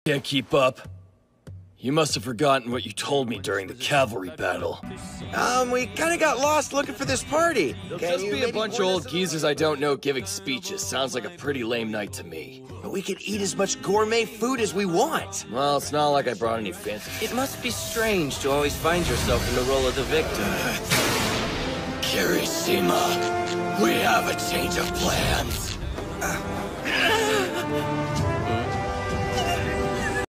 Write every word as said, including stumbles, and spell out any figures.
Can't keep up. You must have forgotten what you told me during the cavalry battle. Um, we kinda got lost looking for this party. It'll Can just you be a maybe bunch of point old us- geezers I don't know giving speeches. Sounds like a pretty lame night to me. But we could eat as much gourmet food as we want. Well, it's not like I brought any fancy... It must be strange to always find yourself in the role of the victim. Kirishima, we have a change of plans.